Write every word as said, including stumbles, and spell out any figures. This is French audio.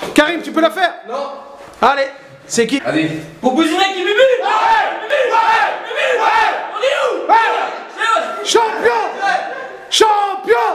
Karim, tu peux la faire? Non. Allez, c'est qui? Allez. Proposition qui Bibi. Champion! Champion!